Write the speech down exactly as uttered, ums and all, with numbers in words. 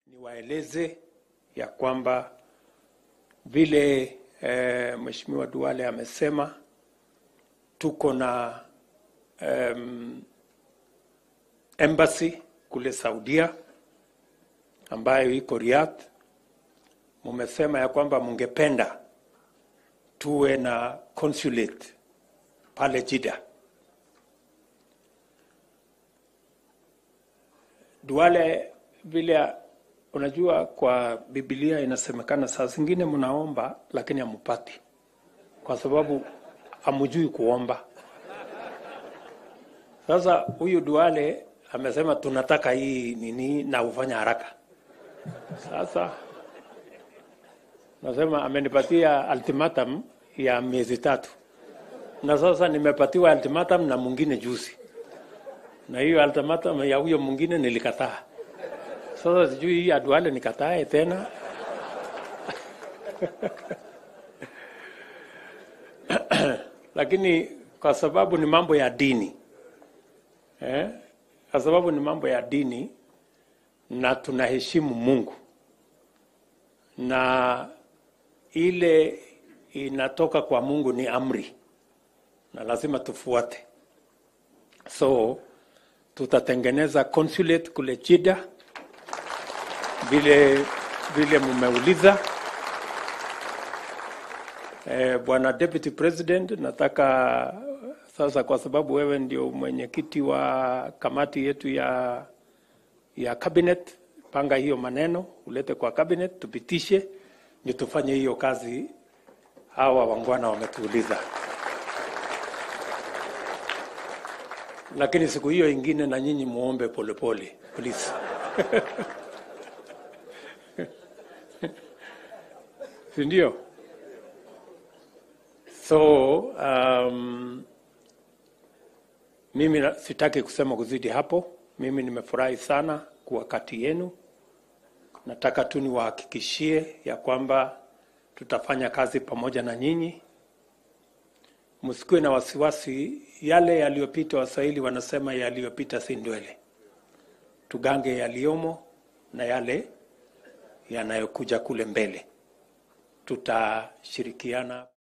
Niwaeleze ya kwamba vile e, Mheshimiwa Nduale amesema tuko na um, embassy kule Saudia ambayo iko Riyadh. Mumesema ya kwamba mungependa tuwe na consulate pale Jeddah. Nduale, vile unajua kwa Biblia inasemekana saa zingine mnaomba lakini hamupati kwa sababu hamjui kuomba. Sasa huyu Nduale amesema tunataka hii nini na ufanya haraka. Sasa nasema amenipatia ultimatum ya miezi tatu. Na sasa nimepatiwa ultimatum na mwingine juzi. Na hiyo ultimatum ya huyo mwingine nilikataa. Sasa sijui hii ya Nduale nikatae tena. Lakini kwa sababu ni mambo ya dini. Eh? Kwa sababu ni mambo ya dini na tunaheshimu Mungu. Na ile inatoka kwa Mungu ni amri. Na lazima tufuate. So tutatengeneza consulate kule Jeddah vile vile mmeuliza. Eh, Bwana Deputy President, nataka sasa kwa sababu wewe ndio mwenyekiti wa kamati yetu ya ya cabinet, panga hiyo maneno ulete kwa cabinet tupitishe ndio tufanye hiyo kazi hawa wangwana wametuuliza. Lakini siku hiyo ingine na nyinyi muombe polepole, please. Sindio? So, um, mimi sitaki kusema kuzidi hapo. Mimi nimefurahi sana kuwa kati yenu. Nataka tu niwahakikishie ya kwamba tutafanya kazi pamoja na nyinyi. Msikuwe na wasiwasi, yale yaliyopita Waswahili wanasema yaliyopita si ndwele. Tugange yaliomo na yale yanayokuja kule mbele. Tutashirikiana